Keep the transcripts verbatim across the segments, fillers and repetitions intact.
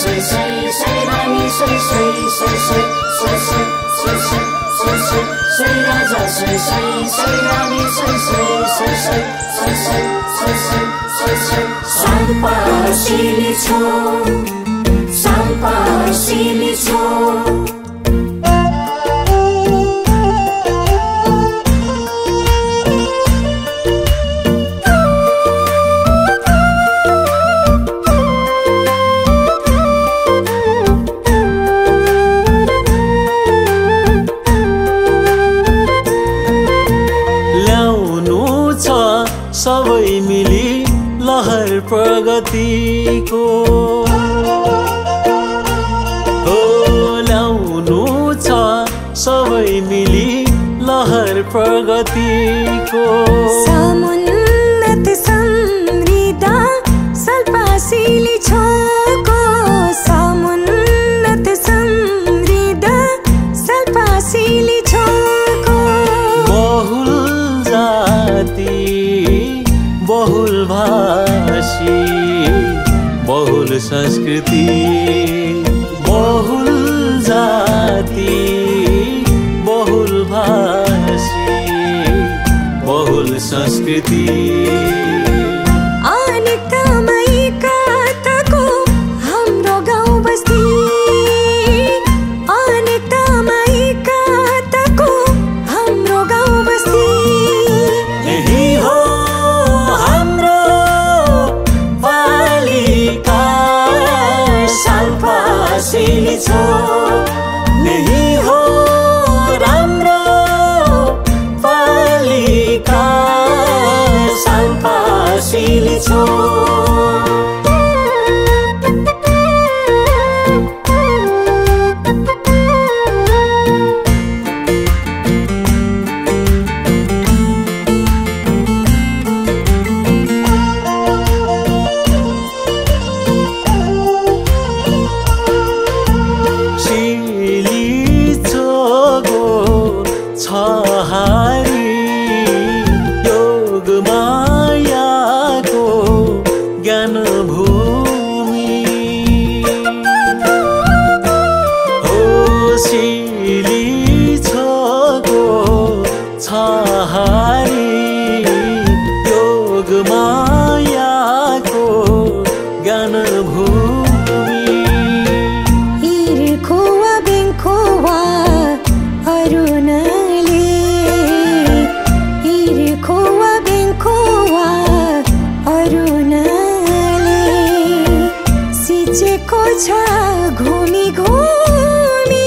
水水水拉你水水水水水水水水水水水拉着水水水拉你水水水水水水水水水水三八西里秋，三八西里秋。 सबै मिली लहर प्रगतिको हो ल्याउनु छ सबै मिली लहर प्रगतिको समुन्नत समृद्ध सल्पासिली छोको समुन्नत समृद्ध सल्पासिली छोको बहुल जाति बहुल भाषी बहुल संस्कृति बहुल जाति बहुल भाषी बहुल संस्कृति अनेकताको हाम्रो गाउँ बस्ती अनेकताको हाम्रो गाउँ बस्ती यही हो साल्पासिली छो यही हो राम्रो पालिका साल्पासिली छो घुमी घुमी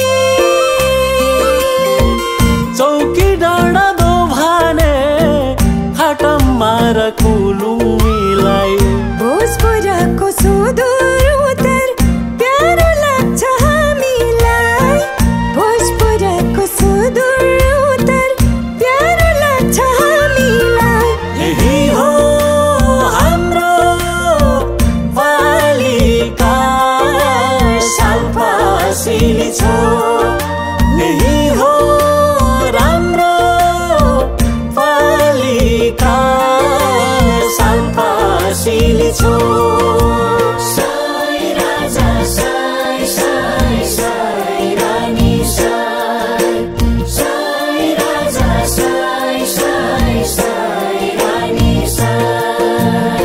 चौकी डाँडा दो भने खाटममा र कुलुमीलाई भोजपुरको सुदूर उत्तर प्यारो लाग्छ हामीलाई भोजपुरको सुदूर उत्तर प्यारो लाग्छ हामीलाई यही हो हाम्रो पालिका साल्पासिली छो यही हो राम्रो पालिका साल्पासिली छो साई राजा साई साई साई रानी साई साई राजा साई साई साई रानी साई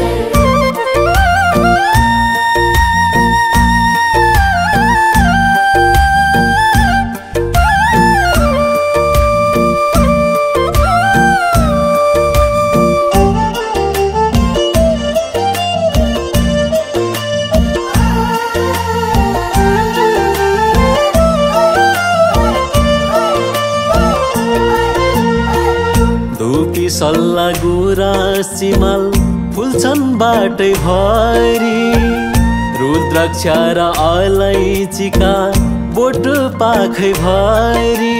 सल्ला गुराँस चिमल फुल्छन् बाटै भरि रुद्राक्ष र अलैँचीका बोट पाखै भरि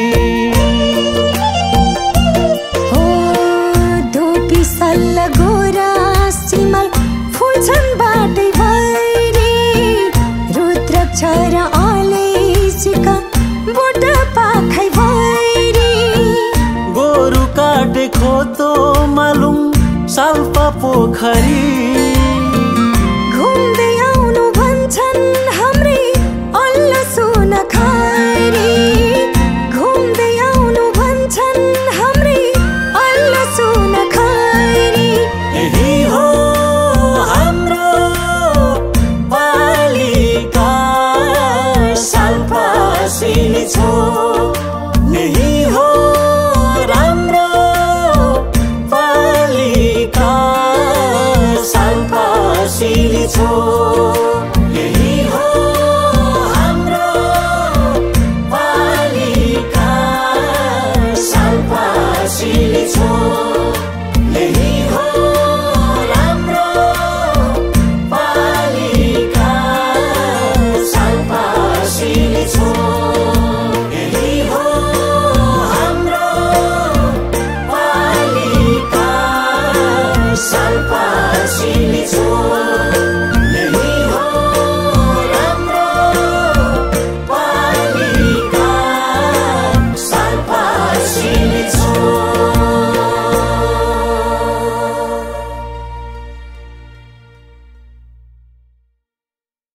हो धोपी सल्ला गुराँस चिमल फुल्छन् बाटै भरि रुद्राक्ष र अलैँचीका बोट पाखै भरि गोरु काटे खोतो मालुङ साल्पा पोखरी घुम्दै आउनु भन्छन् हाम्रै साल्पा सिली छो यही हो हाम्रो पालिका साल्पा सिली छो